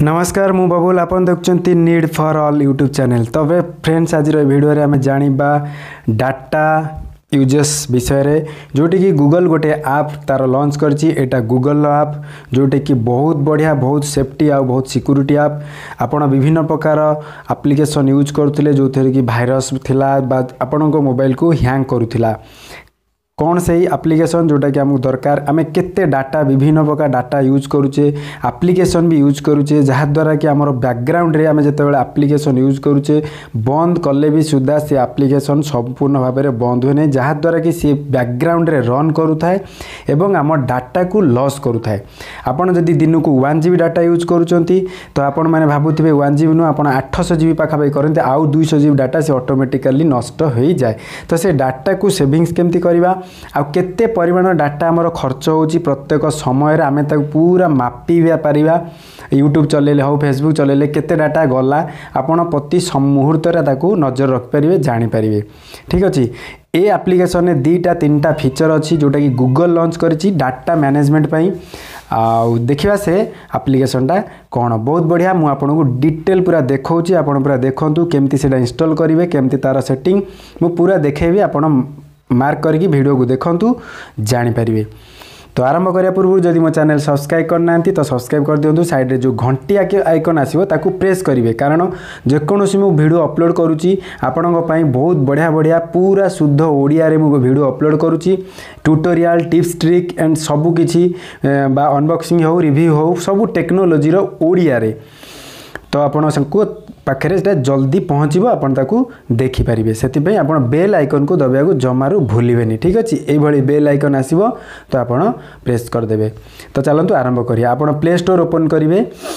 नमस्कार मु बबुल आपन देखुचंती need for all YouTube channel. तबे फ्रेंड्स आज वीडियो रे आमे जानिबा डाटा यूजेस विषय रे जोटी कि गूगल गोटे ऐप तार लॉन्च करची। एटा गूगल ऐप जोटी कि बहुत बढ़िया बहुत सेफ्टी आ बहुत सिक्योरिटी ऐप। आपण विभिन्न प्रकार एप्लिकेशन यूज करथिले जो थेरे कि वायरस थिला बा आपण को मोबाइल को हैंग करूथिला। कौन से एप्लिकेशन जोटा कि हमको दरकार आमे केते डाटा विभिन्न प्रकार डाटा यूज करूचे एप्लिकेशन भी यूज करूचे जहाँ द्वारा कि हमर बैकग्राउंड रे आमे जते बेले एप्लिकेशन यूज करूचे बंद कले भी सुधा से एप्लिकेशन संपूर्ण भाव में बंद हुए नहीं जहाँ द्वारा कि सी बैकग्राउंड रे रन करूथाए एवं आम डाटा को लॉस करूथाए। आपण जदि दिन को 1 GB डाटा यूज करूचंती तो आपण माने भाबुथिबे 1 GB नु आपण 800 GB पाखापाखि करते आउ 200 GB डाटा से ऑटोमेटिकली नष्ट हो जाए। तो से डाटा को सेविंग्स केमती करबा आ केते परिमाण डाटा हमर खर्च होची प्रत्येक समय रे आमे ताक पूरा मापीबा परिबा। यूट्यूब चलेले हो फेसबुक चलेले केते डाटा गला आपण प्रति मुहूर्त रे ताकू नजर रख परिबे जानि परिबे। ठीक अछि ए एप्लिकेशन ने 2टा 3टा फीचर अछि जोटा कि गूगल लॉन्च करछि डाटा मैनेजमेंट पई। आ देखिबा से एप्लिकेशन टा कोन बहुत बढ़िया मु आपन को डिटेल पूरा देखौछि आपण पूरा देखंतु केमती सेटा इंस्टॉल करिवे केमती तार सेटिंग मु पूरा देखेबी आपण मार्क करके वीडियो को देखंतु जानि परिबे। तो आरंभ करिया पूर्व जदि मो चैनल सब्सक्राइब करना तो सब्सक्राइब कर दियंतु। साइड रे जो घंटी आइकन आसीबो ताकू प्रेस करिवे कारण जेकोनोसी मु वीडियो अपलोड करूची आपनक पई बहुत बढ़िया बढ़िया पूरा शुद्ध ओडिया रे मु वीडियो अपलोड करूची। ट्यूटोरियल टिप्स ट्रिक एंड सबु किछि बा अनबॉक्सिंग हो रिव्यू हो सबु टेक्नोलॉजी रो ओडिया रे तो आपण सबको पाखरे जल्दी पहुँचो आपन ताकू देखि पारिबे। सेति आपण बेल आइकन को दबाया को जमारू भूलिबेनी। ठीक अछि एई भली बेल आइकन आसीबो तो आपण प्रेस कर देबे। तो चलंतु आरंभ करिया आपण प्ले स्टोर ओपन करिवे।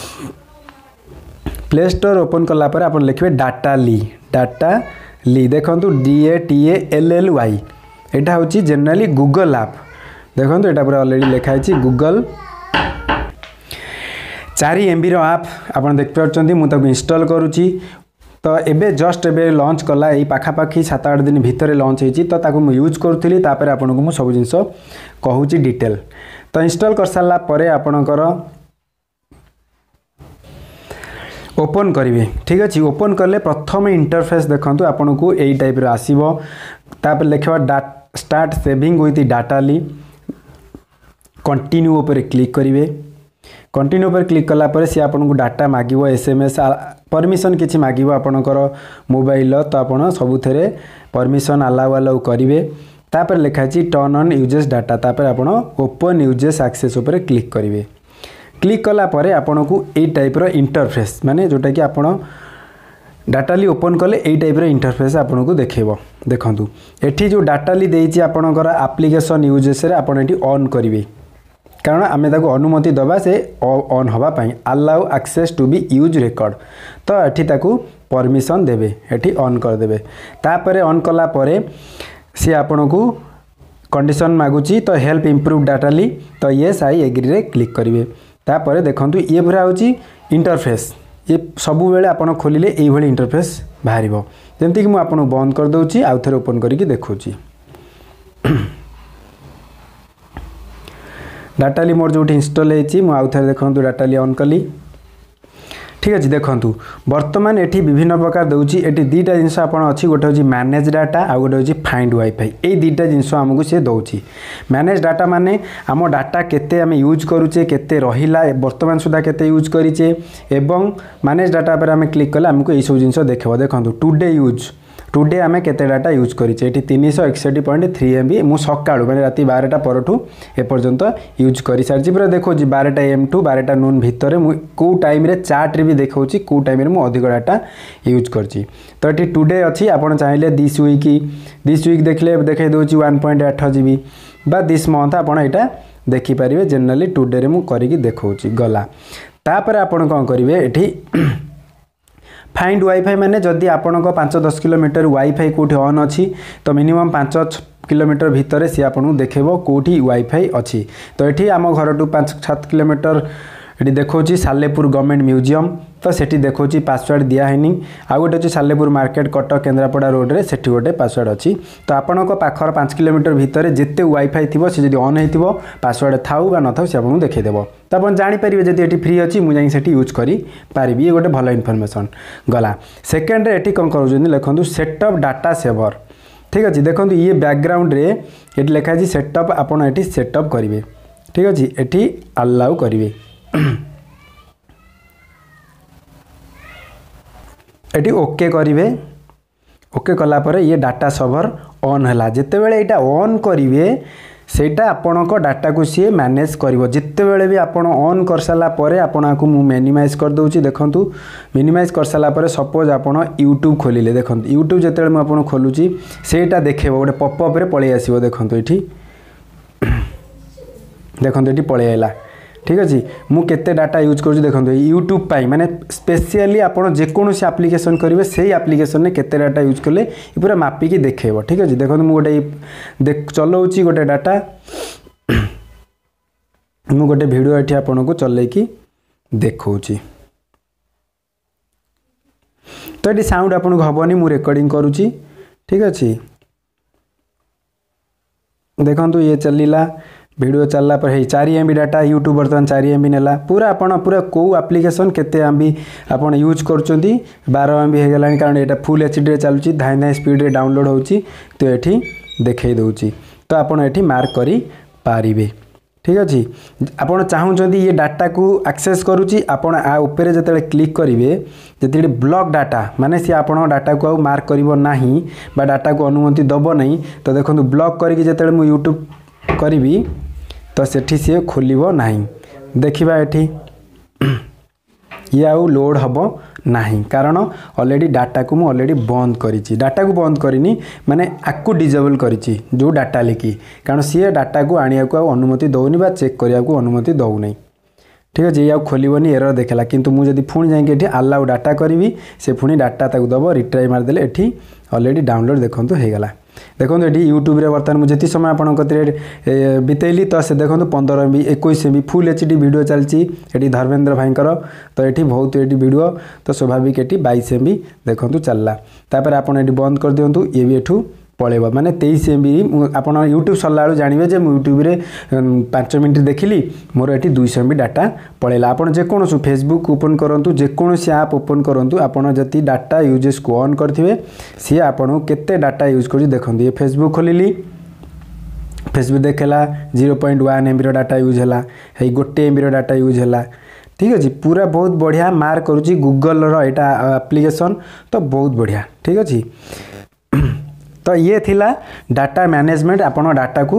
प्ले स्टोर ओपन कला पर आपण लिखिबे डाटा ली देखंतु DATALLY एटा होची जनरली गूगल ऐप देखंतु एटा पूरा ऑलरेडी लिखा है गूगल 4 MB रो ऐप आपण देख पारछंती मु ताको इंस्टॉल करूची। तो एबे जस्ट एबे लॉन्च कला एई पाखापाखी 7-8 दिन भितर लॉन्च होईची तो ताको मु यूज करथली तापर आपण को मु सब जिंस कहूची डिटेल। तो इंस्टॉल कर साला परे आपणकर ओपन करिवे। ठीक अछि ओपन करले प्रथम इंटरफेस देखंतु आपण को एई टाइप रो आसीबो तापर लिखवा start saving with Datally continue ऊपर क्लिक करिवे। कंटिन्यू पर क्लिक कला पर सी आपन को डाटा मागिबो SMS परमिशन किछि मागिबो आपनकर मोबाइल तो आपण सबुथरे परमिशन अलाउ करिवे। तापर लिखा छि टर्न ऑन यूजेस डाटा तापर आपण ओपन यूजेस एक्सेस ऊपर क्लिक करिवे। क्लिक कला पर आपन को ए टाइप रो इंटरफेस माने जोटा कि आपण डाटा ली ओपन कले ए टाइप रो इंटरफेस आपन को देखेबो। देखंतु एठी जो डाटा ली देइछि आपनकर एप्लिकेशन यूजेस रे आपण एठी ऑन करिवे कारण आमे ताको अनुमति दबा से ऑन हवा पाई allow access to be use record तो एठी ताको परमिशन देबे एठी ऑन कर देबे। तापरे ऑन कला परे सी आपन को कंडीशन मागुची तो हेल्प इंप्रूव डाटा ली तो यस आई एग्री रे क्लिक करिवे। तापरे देखंतु ये पूरा होची इंटरफेस ये सबु बेले आपन खोलिले एई भली इंटरफेस बाहरिबो जेंति कि मु आपन बंद कर दउची आउ थरे ओपन करिकि देखौची। डाटा ली मोर जो इंस्टॉल होती मुझे आउ थे देखो डाटा ली ऑन कली। ठीक अच्छे देखूँ बर्तमान एटी विभिन्न प्रकार दूसरी एटी 2टा जिनस अच्छी गोटे हूँ मैनेज डाटा आ गोटे हूँ फाइंड वाईफाई ये 2टा जिनस आमको सी दौची। मैनेज डाटा माने आम डाटा केते आम यूज करुचे केते रहिला वर्तमान सुधा केते यूज करिचे एवं मैनेज डाटा पर आम क्लिक कले आमको ये सब जिनस देखो। देखो टुडे आमे केते डाटा यूज करिचे एटी 361.3 MB मु सकाळु माने राती 12टा परठू ए पर्यंत यूज करि सारची पूरा देखो 12टा AM टू 12टा नून भितरे मु को टाइम रे चार्ट रे भी देखौची को टाइम रे मु अधिक डाटा यूज करची। तो एटी टुडे अछि आपण चाहिले दिस वीक देखले देखाइ दोची 1.8 GB बा दिस मंथ आपण एटा देखि परिबे। जनरली टुडे रे मु करिकि देखौची गला तापर आपण कोन करिवे एठी फाइंड वाईफाई माने जदि आपण को 5-10 किलोमीटर वाईफाई कोठी ऑन अच्छी तो मिनिमम 5 किलोमीटर भितर सी आपन को देखेबो कोठी वाईफाई अच्छी। तो एठी आम घर टू 5-7 किलोमीटर ये देखो सालेपुर गवर्नमेंट म्यूजियम तो सेठी देखौची पासवर्ड दिया हैनी आ गोटे अछि सालेपुर मार्केट कटक केन्द्रापड़ा रोड रे सेठी गोटे पासवर्ड अछि तो आपनक पाखर 5 किलोमीटर भितर जेते वाईफाई थिबो से जदी ऑन हेतिबो पासवर्ड थाउ बा न थाउ से आपन देखै देबो तो अपन जानि परिबे जदी एठी फ्री अछि मु जाई सेठी यूज करी पारिबी ये गोटे भलो इन्फॉर्मेशन गला सेकंड रे एठी कोन करूजनी लिखंतु सेटअप डाटा सेवर ठीक अछि देखंतु ये बैकग्राउंड रे एठी लिखा अछि सेटअप आपन एठी सेटअप करिवे ठीक अछि एठी अलाउ करिवे एटी ओके करिवे ओके कला पर ये डाटा सर्वर ऑन हला जेते बेले एटा ऑन करिवे सेटा आपनक डाटा को सी मैनेज करिवो जिते बेले भी आपन ऑन कर साला परे आपन को मु मिनिमाइज कर दोची देखंतु मिनिमाइज कर साला परे सपोज आपन YouTube खोलिले देखंतु YouTube जेते बेले मु आपन खोलुची सेटा देखेबो गोटे पॉपअप रे पळे आसीबो देखंतु एठी देखंतु एठी पळे आइला ठीक अछि मु केते डाटा यूज करू देखंतु YouTube पाई माने स्पेशली आपण जे कोनोसी एप्लीकेशन करिवे सेही एप्लीकेशन ने केते डाटा यूज करले ई पूरा मापी की देखेबो ठीक अछि देखंतु मु गोटे देख चलाउची गोटे डाटा मु गोटे वीडियो एठी आपण को चलै की देखौची तो एठी साउंड आपण को हबनी मु रिकॉर्डिंग करूची ठीक अछि देखंतु ये चलीला वीडियो चलला पर 4 MB डाटा YouTube बर्तमान 4 MB नेला पूरा आपण पूरा को एप्लीकेशन केते MB आपण यूज करचोंती 12 MB हे गेलानी कारण एटा फुल HD रे चालुची धाई धाई स्पीड रे डाउनलोड होउची तो एठी देखै दोउची तो आपण एठी मार्क करी पारिबे ठीक अछि आपण चाहुचोंती ये डाटा को एक्सेस करूची आपण आ ऊपर जतले क्लिक करिवे जतिडी ब्लॉक डाटा माने से आपण डाटा को मार्क करिवो नाही बा डाटा को अनुमति दबो नाही तो देखंतु ब्लॉक करी जतले मु YouTube करिवी तो सेठी से खोलिबो नाही देखिबा एठी ये आउ लोड हबो नाही कारण ऑलरेडी डाटा को मु ऑलरेडी बंद करिची डाटा को बंद करिनी माने आकु डिसेबल करिची जो डाटा लेकी कारण सी डाटा को आनिया को अनुमति दउनी बा चेक करिया को अनुमति दउ नै ठीक है ये खोलबनी एरर देखला किंतु मु जदी फोन जाई के अलाउ डाटा करी से पुणी डाटा ताकू दबो रिट्राई मार देले एठी ऑलरेडी डाउनलोड देखंतु हे गला देखंतु एठी YouTube रे वर्तमान मु जति समय आपन कतरे बितेली तो से देखंतु 15 MB 21 MB full HD video चलची एठी धर्मेंद्र भाईकर तो एठी बहुत एठी वीडियो तो स्वाभाविक एठी 22 MB देखंतु चलला तापर आपन एठी बंद कर दियंतु ये भी एठू पळेबो माने 23 MB आपन YouTube सल्लाळु जानिबे जे YouTube रे 5 मिनिट देखिली मोर एठी 200 MB डाटा पळेला आपन जे कोनसु Facebook ओपन करंतु जे कोनसी ऐप ओपन करंतु आपन जति डाटा यूजेस को ऑन करथिबे सी आपन केते डाटा यूज करि देखंतु ये Facebook खोलिली Facebook देखला 0.1 MB रो डाटा यूज हला हे 1 MB रो डाटा यूज हला ठीक अछि पूरा बहुत बढ़िया मार्क करूची गूगल रो एटा एप्लीकेशन तो बहुत बढ़िया ठीक अछि तो ये थिला डाटा मैनेजमेंट आपण डाटा को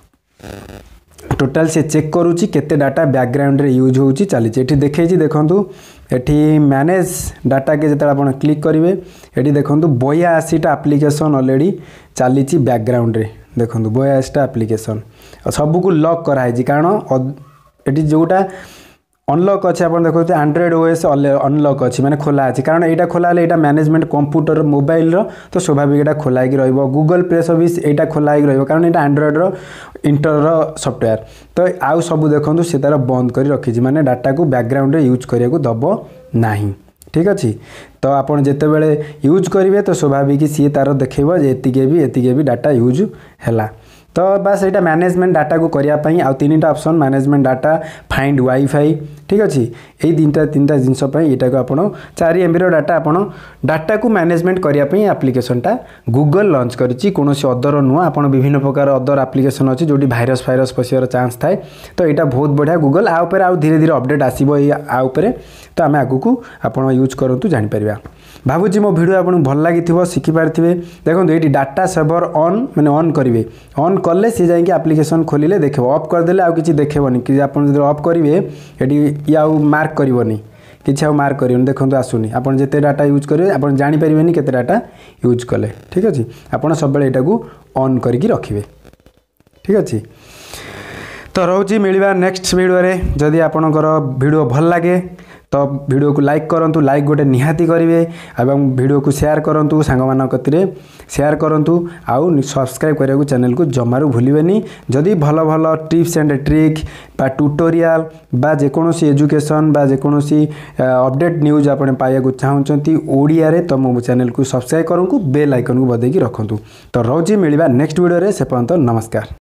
टोटल से चेक करूची केते डाटा बैकग्राउंड रे यूज होउची चली एठी देखैची देखंतु एठी मैनेज डाटा के जतरा आपण क्लिक करिवे एठी देखंतु 82 टा एप्लीकेशन ऑलरेडी चलीची बैकग्राउंड रे देखंतु 82 टा एप्लीकेशन सब को लॉक कराई जी कारण एठी जोटा अनलॉक अच्छे आप देखो एंड्रॉइड ओएस अनलॉक अच्छी माने खोला अच्छी कारण यहाँ खोला यहाँ मैनेजमेंट कंप्यूटर मोबाइल तो स्वाभाविक यहाँ खोला हो गूगल प्ले सर्विस यहाँ खोला कारण यहाँ एंड्रॉइड इंटर सॉफ्टवेयर तो आउ सब देखो सी तार बंद कर रखी माने डाटा को बैकग्राउंड यूज करने को दब नहीं ठीक अच्छे तो आप जिते बड़े यूज करेंगे तो स्वाभाविक सी तार देखेब एतिके भी डाटा यूज है तो बस यहाँ मैनेजमेंट डाटा को करने आउ 3टा option management data find wifi ठीक अच्छे यही 3टा जिनसपाई यहाँ को आप 4 MB डाटा आप डाटा को मैनेजमेंट करने एप्लिकेशनटा गूगल लॉन्च करी कौन अदर नुआ आप विभिन्न प्रकार अदर एप्लिकेशन अच्छी जो भाइरस फाइरस पशियार चांस थाए तो यहाँ बहुत बढ़िया गूगल आउ धीरे धीरे अपडेट आसो आउे तो आम आगू को आप यूज करूँ जापर भावुँ मो भिडियो आपको भल लगी शिखिपारे देखो ये डाटा सर्वर ऑन मैंने ऑन करेंगे ऑन कले सी जाकि एप्लिकेशन खोलिले देखे ऑफ करदे आउ कि देखेबनी कि आप ऑफ करेंगे ये आउ मार्क करनी किसी आउ मार्क कर देखो आसुनी आप जिते डाटा यूज करेंगे आप जापर केते डाटा यूज कले ठीक अच्छे आपड़ सब यहाँ ऑन करके रखिए ठीक अच्छे तो रोची मिलवा नेक्स्ट वीडियो रे जदि आपणकर वीडियो भल लगे तो वीडियो को लाइक करंतु, लाइक गोटे निहाती करेंगे एवं वीडियो को शेयर करंतु, सांग मान कतिरे शेयर करंतु, आउ सब्सक्राइब करिया को चैनल को जमारू भूलिबेनी। जदि भल भल टिप्स एंड ट्रिक बा ट्यूटोरियल बा जेकोसी एजुकेशन बा जेकोसी अपडेट न्यूज आपने पाइबा चाहूँगी ओडिया रे, तो मो चैनल को सब्सक्राइब करूँ, बेल आइकन को बदेकी रखुँ। तो रोजी मिलवा नेक्स्ट वीडियो रे, से पर्यंत नमस्कार।